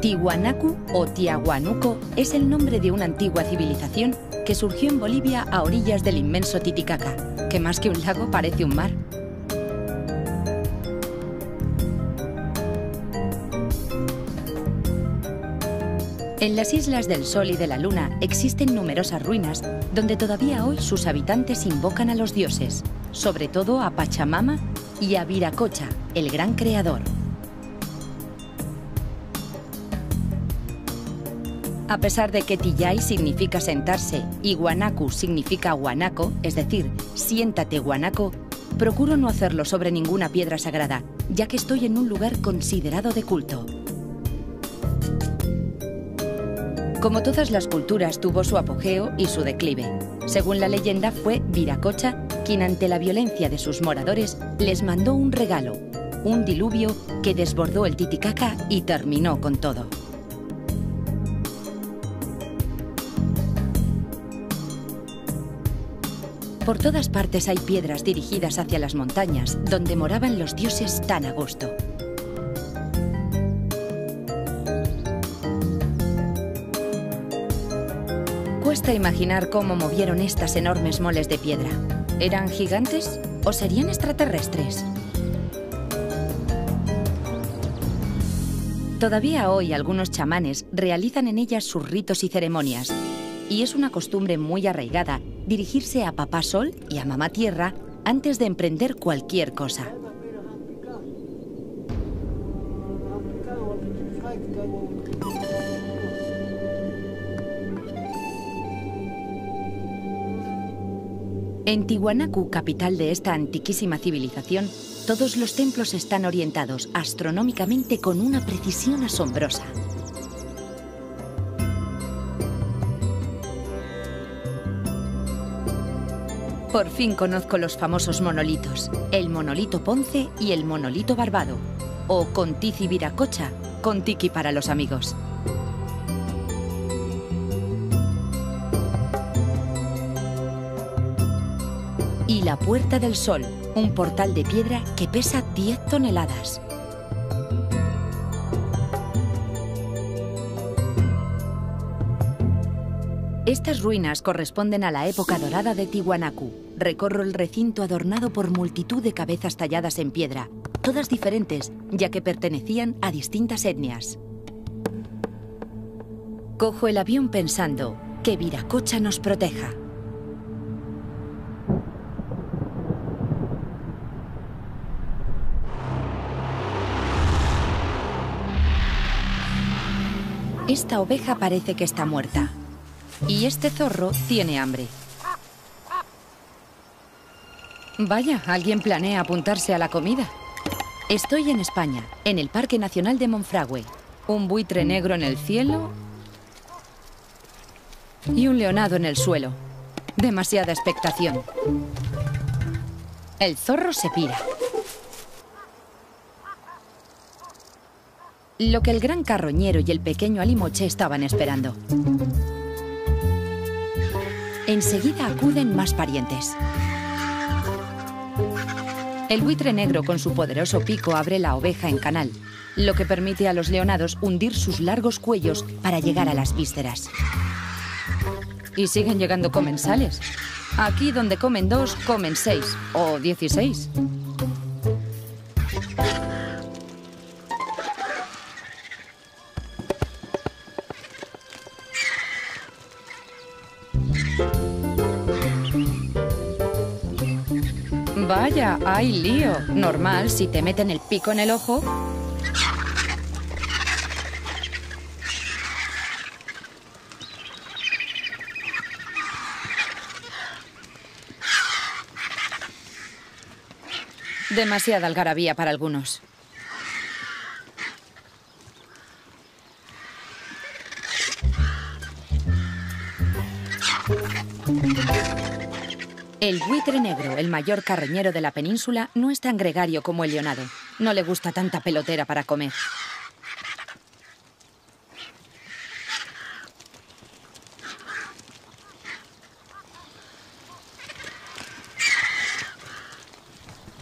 Tiwanaku o Tiahuanaco es el nombre de una antigua civilización que surgió en Bolivia a orillas del inmenso Titicaca, que más que un lago parece un mar. En las Islas del Sol y de la Luna existen numerosas ruinas donde todavía hoy sus habitantes invocan a los dioses, sobre todo a Pachamama y a Viracocha, el gran creador. A pesar de que Tillay significa sentarse y Guanacu significa guanaco, es decir, siéntate guanaco, procuro no hacerlo sobre ninguna piedra sagrada, ya que estoy en un lugar considerado de culto. Como todas las culturas, tuvo su apogeo y su declive. Según la leyenda, fue Viracocha quien, ante la violencia de sus moradores, les mandó un regalo, un diluvio que desbordó el Titicaca y terminó con todo. Por todas partes hay piedras dirigidas hacia las montañas, donde moraban los dioses tan a gusto. Cuesta imaginar cómo movieron estas enormes moles de piedra. ¿Eran gigantes o serían extraterrestres? Todavía hoy algunos chamanes realizan en ellas sus ritos y ceremonias, y es una costumbre muy arraigada dirigirse a Papá Sol y a Mamá Tierra antes de emprender cualquier cosa. En Tiwanaku, capital de esta antiquísima civilización, todos los templos están orientados astronómicamente con una precisión asombrosa. Por fin conozco los famosos monolitos, el monolito Ponce y el monolito Barbado, o Contici Viracocha, Contiki para los amigos. Y la Puerta del Sol, un portal de piedra que pesa 10 toneladas. Estas ruinas corresponden a la época dorada de Tiwanaku. Recorro el recinto adornado por multitud de cabezas talladas en piedra, todas diferentes, ya que pertenecían a distintas etnias. Cojo el avión pensando que Viracocha nos proteja. Esta oveja parece que está muerta. Y este zorro tiene hambre. Vaya, alguien planea apuntarse a la comida. Estoy en España, en el Parque Nacional de Monfragüe. Un buitre negro en el cielo y un leonado en el suelo. Demasiada expectación. El zorro se pira. Lo que el gran carroñero y el pequeño alimoche estaban esperando. Enseguida acuden más parientes. El buitre negro con su poderoso pico abre la oveja en canal, lo que permite a los leonados hundir sus largos cuellos para llegar a las vísceras. Y siguen llegando comensales. Aquí donde comen 2, comen 6 o 16. Vaya, hay lío. Normal, si te meten el pico en el ojo. Demasiada algarabía para algunos. El buitre negro, el mayor carroñero de la península, no es tan gregario como el leonado. No le gusta tanta pelotera para comer.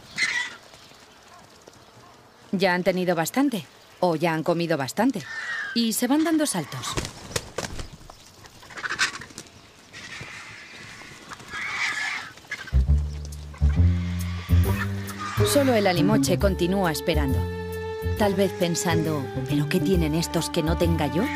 ¿Ya han tenido bastante? ¿O ya han comido bastante? Y se van dando saltos. Solo el alimoche continúa esperando. Tal vez pensando, ¿pero qué tienen estos que no tenga yo?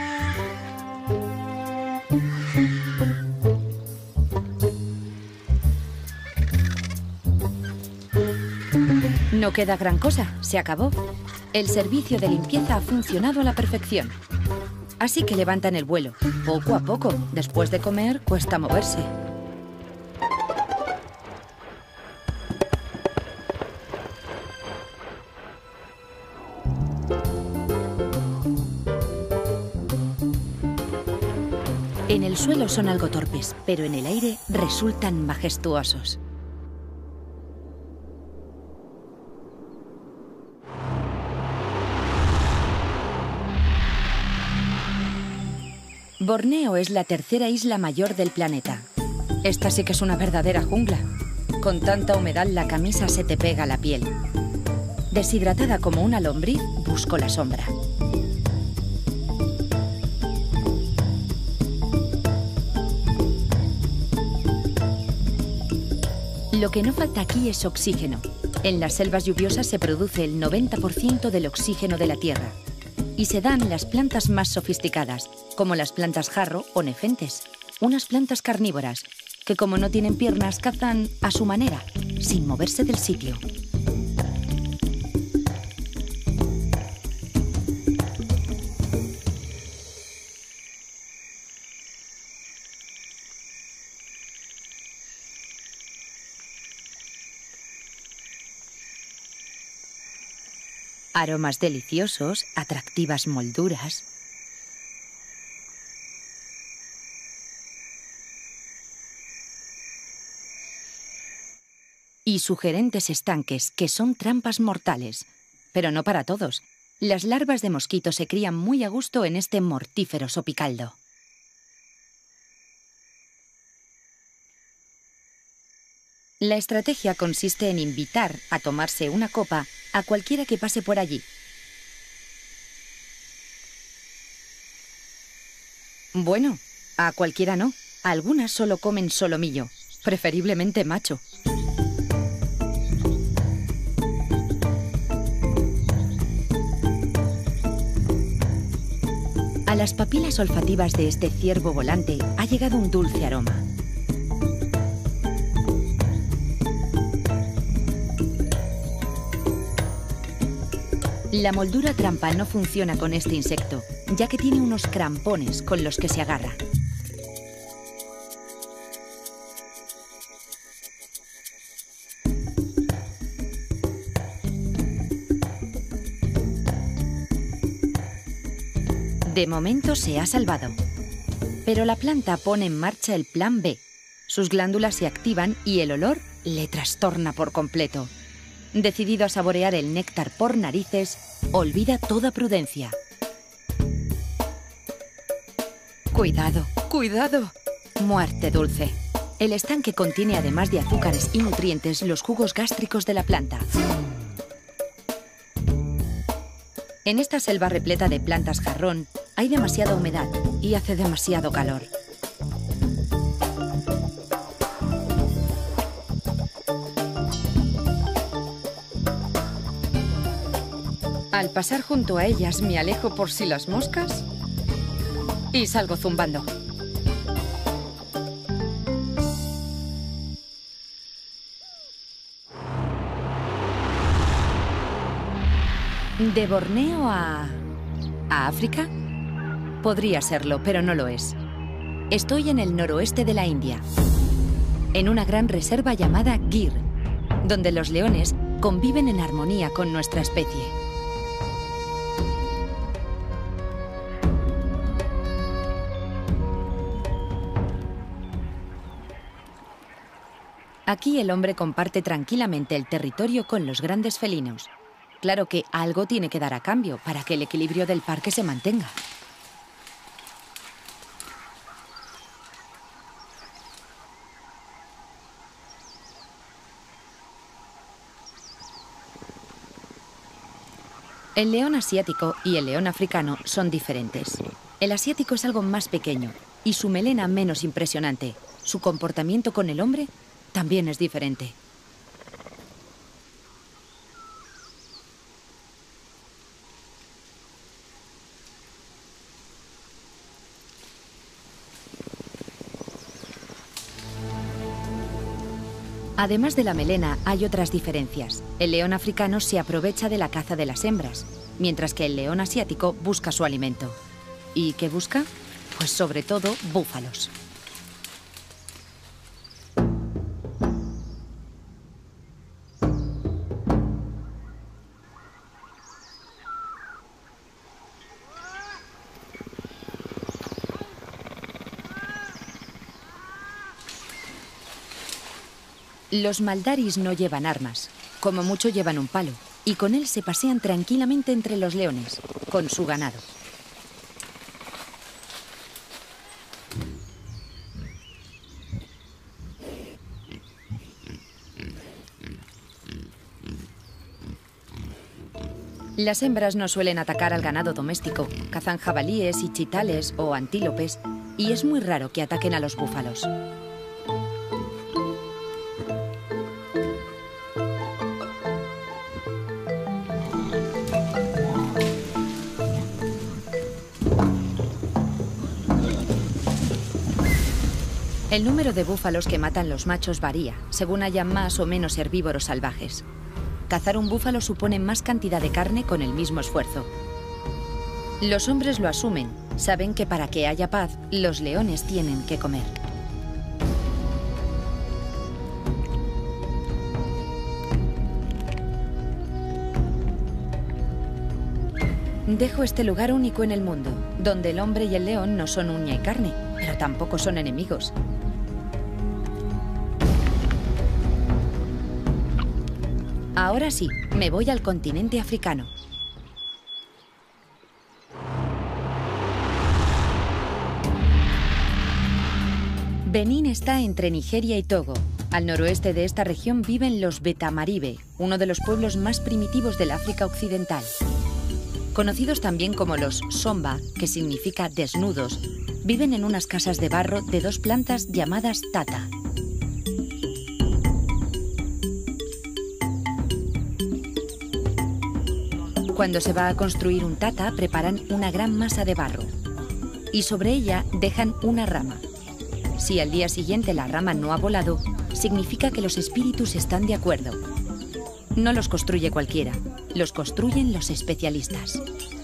No queda gran cosa, se acabó. El servicio de limpieza ha funcionado a la perfección. Así que levantan el vuelo, poco a poco. Después de comer, cuesta moverse. En el suelo son algo torpes, pero en el aire resultan majestuosos. Borneo es la tercera isla mayor del planeta. Esta sí que es una verdadera jungla. Con tanta humedad la camisa se te pega a la piel. Deshidratada como una lombriz, busco la sombra. Lo que no falta aquí es oxígeno. En las selvas lluviosas se produce el 90% del oxígeno de la Tierra. Y se dan las plantas más sofisticadas, como las plantas jarro o nefentes, unas plantas carnívoras, que como no tienen piernas cazan a su manera, sin moverse del sitio. Aromas deliciosos, atractivas molduras. Y sugerentes estanques que son trampas mortales. Pero no para todos. Las larvas de mosquito se crían muy a gusto en este mortífero sopicaldo. La estrategia consiste en invitar a tomarse una copa a cualquiera que pase por allí. Bueno, a cualquiera no. Algunas solo comen solomillo, preferiblemente macho. A las papilas olfativas de este ciervo volante ha llegado un dulce aroma. La moldura trampa no funciona con este insecto, ya que tiene unos crampones con los que se agarra. De momento se ha salvado. Pero la planta pone en marcha el plan B. Sus glándulas se activan y el olor le trastorna por completo. Decidido a saborear el néctar por narices, olvida toda prudencia. ¡Cuidado! ¡Cuidado! Muerte dulce. El estanque contiene, además de azúcares y nutrientes, los jugos gástricos de la planta. En esta selva repleta de plantas jarrón, hay demasiada humedad y hace demasiado calor. Al pasar junto a ellas me alejo por si las moscas y salgo zumbando. ¿De Borneo a África? Podría serlo, pero no lo es. Estoy en el noroeste de la India, en una gran reserva llamada Gir, donde los leones conviven en armonía con nuestra especie. Aquí el hombre comparte tranquilamente el territorio con los grandes felinos. Claro que algo tiene que dar a cambio para que el equilibrio del parque se mantenga. El león asiático y el león africano son diferentes. El asiático es algo más pequeño y su melena menos impresionante. Su comportamiento con el hombre también es diferente. Además de la melena, hay otras diferencias. El león africano se aprovecha de la caza de las hembras, mientras que el león asiático busca su alimento. ¿Y qué busca? Pues sobre todo búfalos. Los maldaris no llevan armas, como mucho llevan un palo, y con él se pasean tranquilamente entre los leones, con su ganado. Las hembras no suelen atacar al ganado doméstico, cazan jabalíes y chitales o antílopes, y es muy raro que ataquen a los búfalos. El número de búfalos que matan los machos varía, según haya más o menos herbívoros salvajes. Cazar un búfalo supone más cantidad de carne con el mismo esfuerzo. Los hombres lo asumen, saben que para que haya paz, los leones tienen que comer. Dejo este lugar único en el mundo, donde el hombre y el león no son uña y carne, pero tampoco son enemigos. Ahora sí, me voy al continente africano. Benín está entre Nigeria y Togo. Al noroeste de esta región viven los Betamaribe, uno de los pueblos más primitivos del África Occidental. Conocidos también como los Somba, que significa desnudos, viven en unas casas de barro de 2 plantas llamadas tata. Cuando se va a construir un tata, preparan una gran masa de barro y sobre ella dejan una rama. Si al día siguiente la rama no ha volado, significa que los espíritus están de acuerdo. No los construye cualquiera, los construyen los especialistas.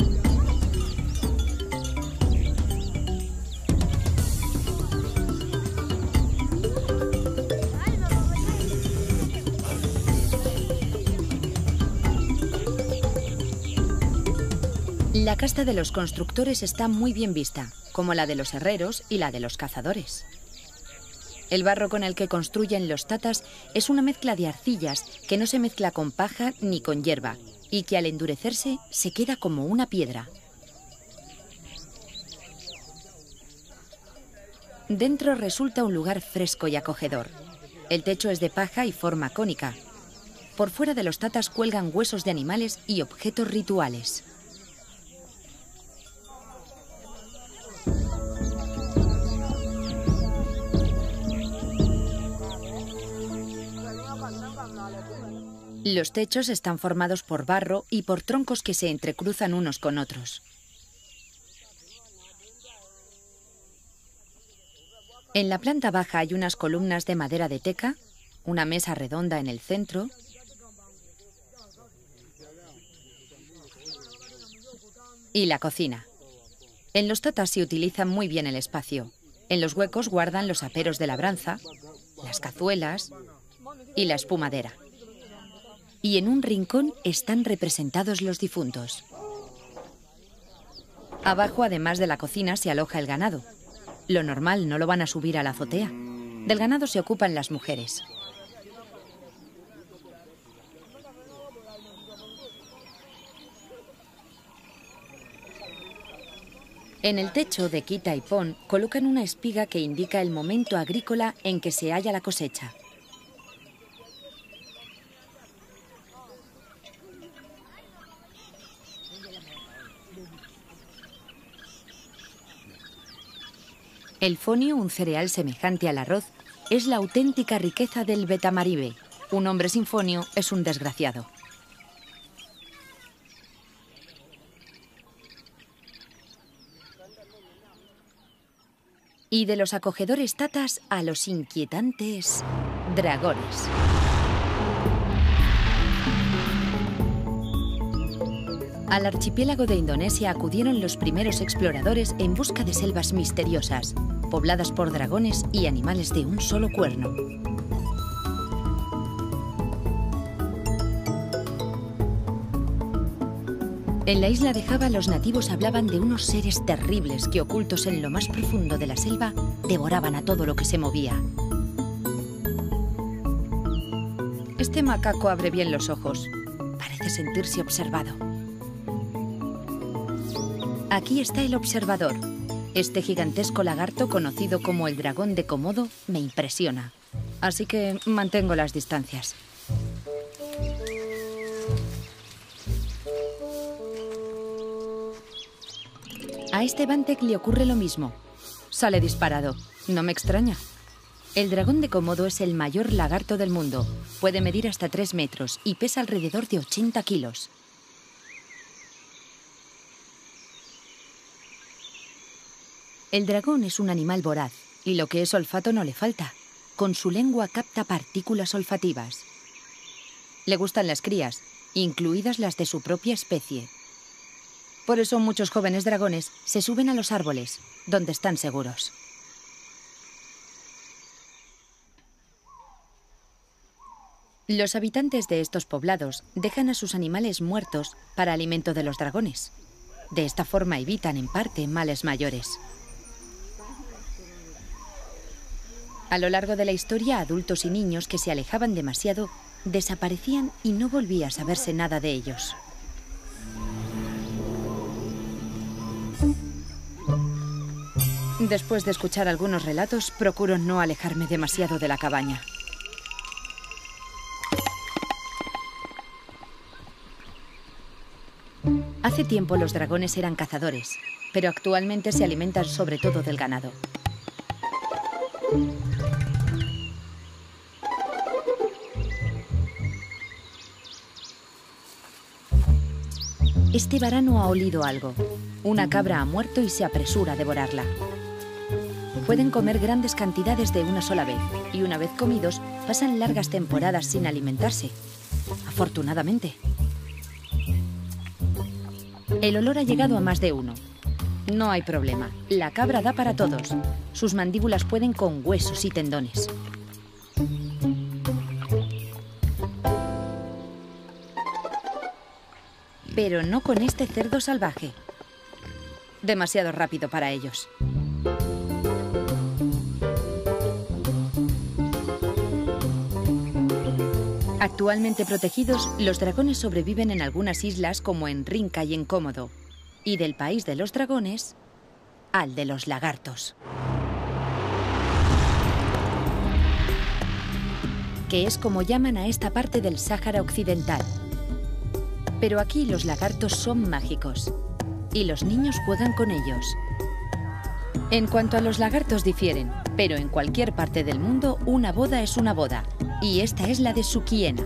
La casta de los constructores está muy bien vista, como la de los herreros y la de los cazadores. El barro con el que construyen los tatas es una mezcla de arcillas que no se mezcla con paja ni con hierba y que al endurecerse se queda como una piedra. Dentro resulta un lugar fresco y acogedor. El techo es de paja y forma cónica. Por fuera de los tatas cuelgan huesos de animales y objetos rituales. Los techos están formados por barro y por troncos que se entrecruzan unos con otros. En la planta baja hay unas columnas de madera de teca, una mesa redonda en el centro y la cocina. En los tatas se utiliza muy bien el espacio. En los huecos guardan los aperos de labranza, las cazuelas y la espumadera. Y en un rincón están representados los difuntos. Abajo, además de la cocina, se aloja el ganado. Lo normal, no lo van a subir a la azotea. Del ganado se ocupan las mujeres. En el techo de quita y pon colocan una espiga que indica el momento agrícola en que se halla la cosecha. El fonio, un cereal semejante al arroz, es la auténtica riqueza del Betamaribe. Un hombre sin fonio es un desgraciado. Y de los acogedores tatas a los inquietantes dragones. Al archipiélago de Indonesia acudieron los primeros exploradores en busca de selvas misteriosas, pobladas por dragones y animales de un solo cuerno. En la isla de Java los nativos hablaban de unos seres terribles que, ocultos en lo más profundo de la selva, devoraban a todo lo que se movía. Este macaco abre bien los ojos. Parece sentirse observado. Aquí está el observador. Este gigantesco lagarto, conocido como el dragón de Komodo, me impresiona. Así que mantengo las distancias. A este Bantek le ocurre lo mismo. Sale disparado. No me extraña. El dragón de Komodo es el mayor lagarto del mundo. Puede medir hasta 3 metros y pesa alrededor de 80 kilos. El dragón es un animal voraz y lo que es olfato no le falta. Con su lengua capta partículas olfativas. Le gustan las crías, incluidas las de su propia especie. Por eso muchos jóvenes dragones se suben a los árboles, donde están seguros. Los habitantes de estos poblados dejan a sus animales muertos para alimento de los dragones. De esta forma evitan, en parte, males mayores. A lo largo de la historia, adultos y niños que se alejaban demasiado desaparecían y no volvía a saberse nada de ellos. Después de escuchar algunos relatos, procuro no alejarme demasiado de la cabaña. Hace tiempo los dragones eran cazadores, pero actualmente se alimentan sobre todo del ganado. Este varano ha olido algo. Una cabra ha muerto y se apresura a devorarla. Pueden comer grandes cantidades de una sola vez, y una vez comidos, pasan largas temporadas sin alimentarse. Afortunadamente. El olor ha llegado a más de uno. No hay problema. La cabra da para todos. Sus mandíbulas pueden con huesos y tendones. Pero no con este cerdo salvaje. Demasiado rápido para ellos. Actualmente protegidos, los dragones sobreviven en algunas islas como en Rinca y en Komodo. Y del país de los dragones al de los lagartos. Que es como llaman a esta parte del Sáhara Occidental. Pero aquí los lagartos son mágicos y los niños juegan con ellos. En cuanto a los lagartos difieren, pero en cualquier parte del mundo una boda es una boda, y esta es la de Sukiena.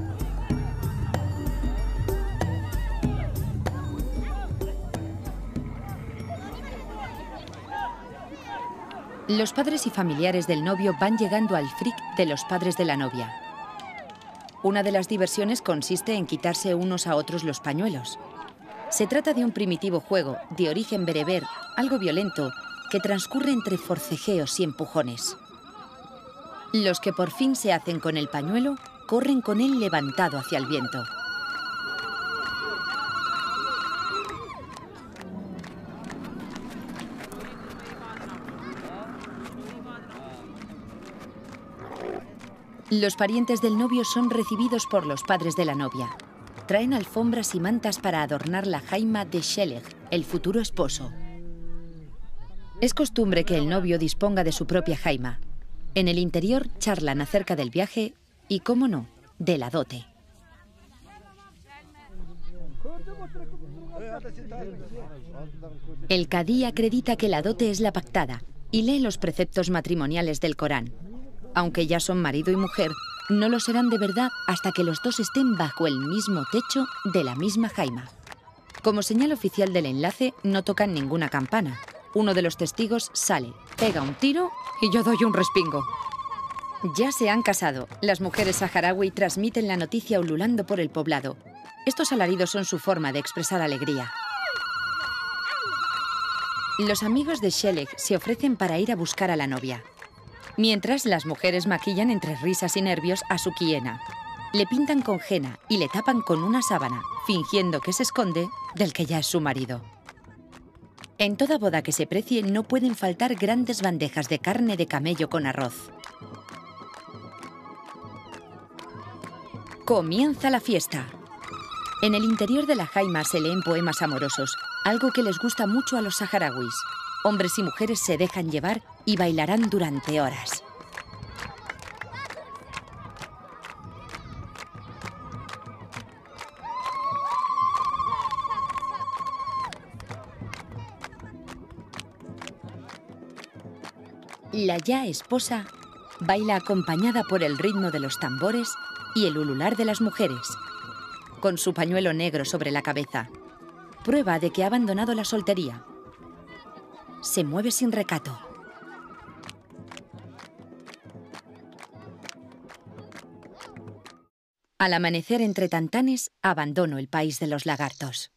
Los padres y familiares del novio van llegando al frik de los padres de la novia. Una de las diversiones consiste en quitarse unos a otros los pañuelos. Se trata de un primitivo juego, de origen bereber, algo violento, que transcurre entre forcejeos y empujones. Los que por fin se hacen con el pañuelo, corren con él levantado hacia el viento. Los parientes del novio son recibidos por los padres de la novia. Traen alfombras y mantas para adornar la jaima de Sheleg, el futuro esposo. Es costumbre que el novio disponga de su propia jaima. En el interior charlan acerca del viaje y, cómo no, de la dote. El cadí acredita que la dote es la pactada y lee los preceptos matrimoniales del Corán. Aunque ya son marido y mujer, no lo serán de verdad hasta que los dos estén bajo el mismo techo de la misma jaima. Como señal oficial del enlace, no tocan ninguna campana. Uno de los testigos sale, pega un tiro y yo doy un respingo. Ya se han casado. Las mujeres saharaui transmiten la noticia ululando por el poblado. Estos alaridos son su forma de expresar alegría. Los amigos de Shelek se ofrecen para ir a buscar a la novia. Mientras, las mujeres maquillan entre risas y nervios a su quiena. Le pintan con henna y le tapan con una sábana, fingiendo que se esconde del que ya es su marido. En toda boda que se precie no pueden faltar grandes bandejas de carne de camello con arroz. Comienza la fiesta. En el interior de la jaima se leen poemas amorosos, algo que les gusta mucho a los saharauis. Hombres y mujeres se dejan llevar y bailarán durante horas. La ya esposa baila acompañada por el ritmo de los tambores y el ulular de las mujeres, con su pañuelo negro sobre la cabeza, prueba de que ha abandonado la soltería. Se mueve sin recato. Al amanecer entre tantanes, abandono el país de los lagartos.